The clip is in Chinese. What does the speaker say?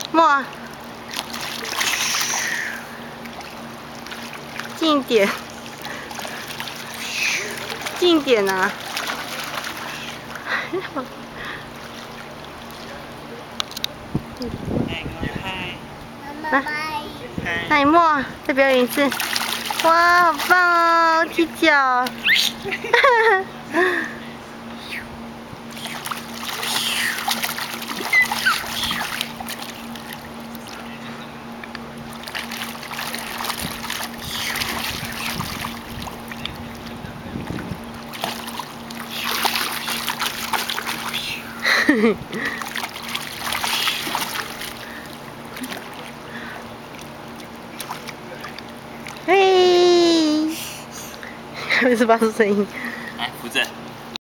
莫，近点，近点啊！来，那你莫再表演一次。哇，好棒哦！踢脚。嘿，还是发出声音。 来扶着。